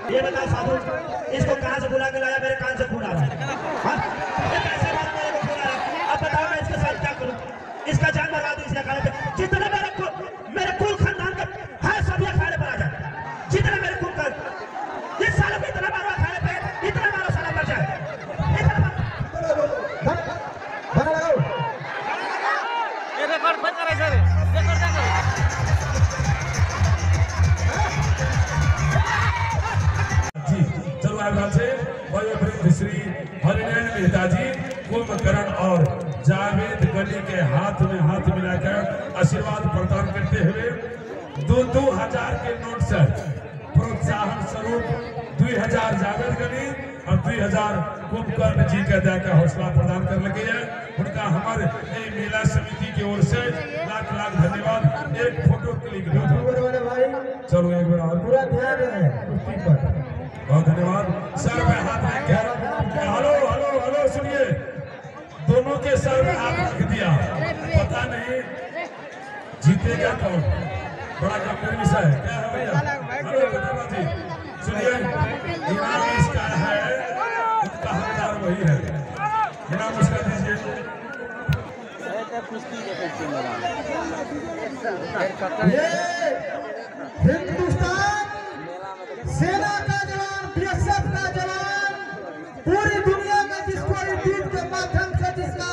ये बता साधु, इसको कहाँ से बुला के लाया? मेरे कान से खून आ रहा है। ये कैसे बात मेरे को खून आ रहा है? अब बताओ मैं इसके साथ क्या करूं? इसका जान लगा दूं इसके अखाड़े पे? जितने मेरे कुल खानदान का है सभी अखाड़े पर आ जाए। जितने मेरे कुल का इस साल में इतना मारो अखाड़े पे, इतना मारो साला मर जाए। ये रिकॉर्ड बंद करा सर, रिकॉर्ड कर। श्री हरिनयन मेहता जी कुंभकर्ण और जावेद गली के हाथ में हाथ मिलाकर आशीर्वाद प्रदान करते हुए 2000 के नोट से प्रोत्साहन स्वरूप 2000 जावेद गली और 2000 कुंभकर्ण जी के दया का हौसला प्रदान कर लगे हैं। उनका हमारे मेला समिति की ओर से लाख लाख धन्यवाद। एक फोटो क्लिक दो चलो एक बार और पूरा ध्यान है कुश्ती पर। बहुत धन्यवाद सर में हाथ रख हेलो हेलो हेलो सुनिए, दोनों के सर में हाथ रख दिया, पता नहीं जीतेगा कौन। बड़ा गंभीर विषय है, क्या है भैया? हेलो जी सुनिए, इनाम इसका है, उसका हकदार वही है। इनाम उसका दीजिए। ये हिंदुस्तान सेना का जवान, बीएसएफ का जवान, पूरी दुनिया में जिसको इस गीत के माध्यम से जिसका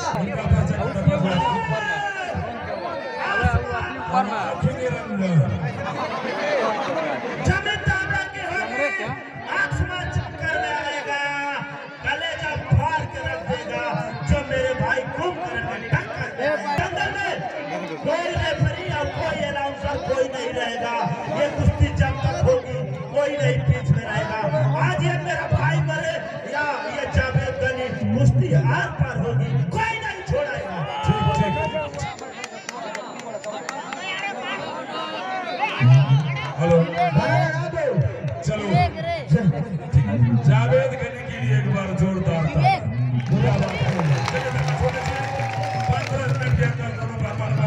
आसमान चक्कर में आएगा, कलेजा फाड़ के रख देगा जो मेरे भाई कुंभकर्ण में टक्कर जंगल में कोई रेफरी और कोई अनाउंसर कोई नहीं रहेगा। ये कुश्ती जब तक होगी कोई नहीं बीच में रहेगा। आज ये मेरा भाई मरे या ये जावेद गली, कुश्ती आर पार होगी, कोई नहीं छोड़ेगा। हेलो चलो जावेद गली के लिए एक बार जोरदार पूरा बात है। 15 मिनट के अंदर दोनों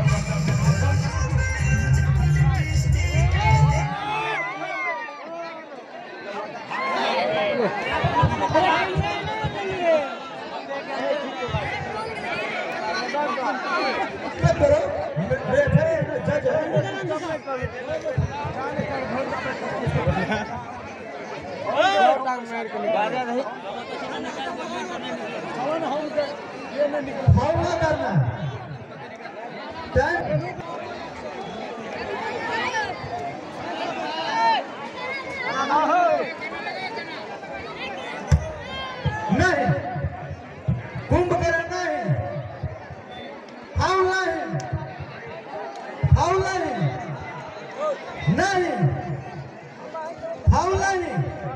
नहीं, कुंभकर्ण नहीं, फाउल नहीं, फाउल नहीं, नहीं, फाउल नहीं,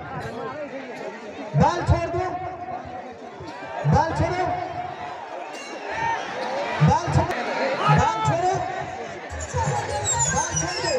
बाल छोड़ दो, बाल छोड़ो, बाल छोड़ो, बाल छोड़ो, बाल छोड़ दो।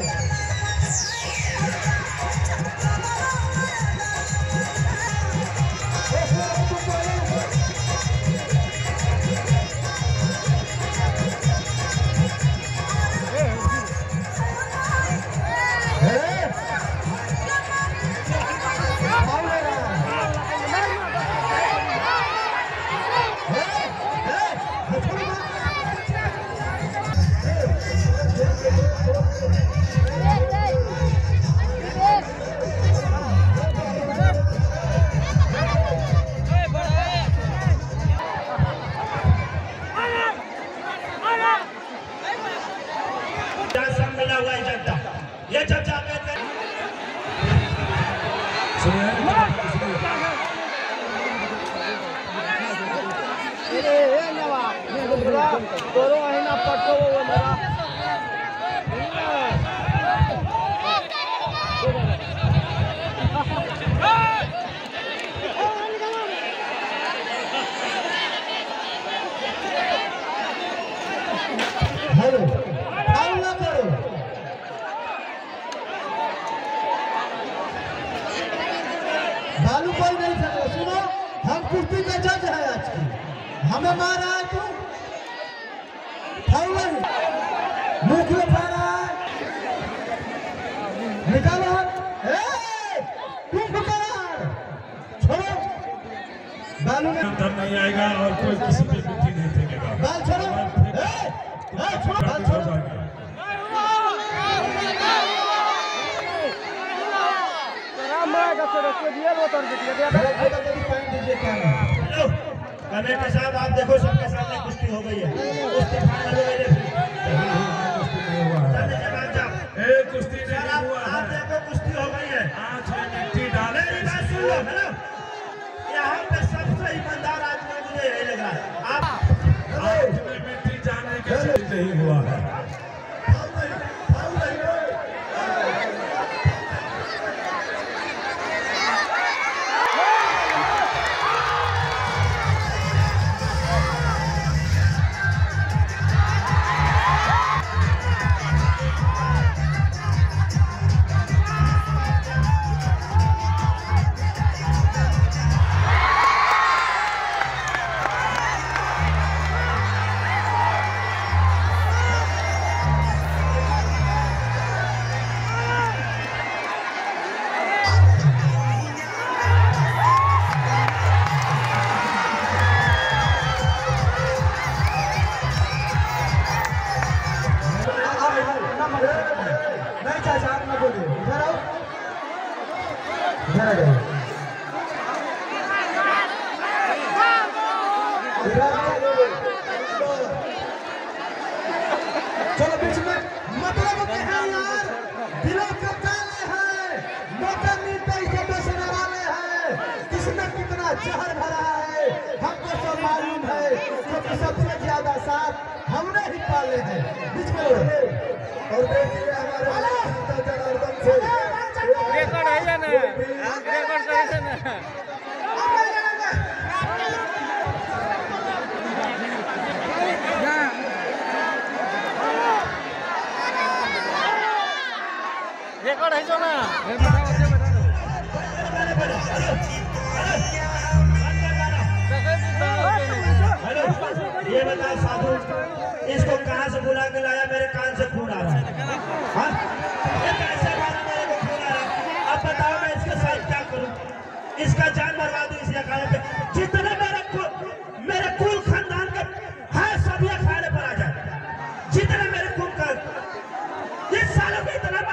ये जब जावेद बालू कोई नहीं सकता। सुनो, हम कुश्ती का जज है आज की, हमें मारा है तू, फाउल नहीं, मुख में फाड़ा है, निकालो हाथ, कुंभकर्ण नहीं आएगा और कोई किसी पे मिट्टी नहीं फेंकेगा। बाल छोड़ो, बाल छोड़ो। कमेटी साहब आप देखो सबके सामने कुश्ती हो गई है, कुश्ती फाइनल हो गई है। कुश्ती नहीं हुआ है। आप देखो कुश्ती हो गई है। आज में मिट्टी डाले। मेरी बात सुन लो, हेलो, यहाँ पे सबसे ईमानदार आदमी मुझे यही लगा। आप आज में मिट्टी जाने के लिए नहीं हुआ है। नहीं चाचा, आप ना बोलिए, इधर आओ, इधर आ जाओ, चलो बीच में। मतलब के हैं यार, दिलों के ताले हैं, मौका मिलता ही सब बेचने वाले हैं। किसने कितना जहर भरा है हमको सब मालूम है, क्योंकि सबसे ज्यादा साथ हमने ही पाले हैं। बीच में और देखिए हमारे जनार्दन से रेकॉर्ड है ना, रेकॉर्ड करे ना। रेकॉर्ड है जो ना। ये बताओ साधु, इसको कहाँ से बुला के लाया? मेरे कान से खून आ रहा है। हाँ? ये कैसे मारा मेरे को खून आ रहा है? अब बताओ मैं इसके साथ क्या करूं? इसका जान मरवा दूं इस अखाड़े पे। जितने मेरे कुल खानदान के हैं सभी अखाड़े पर आ जाए। जितने मेरे कुल का इस सालों को इतना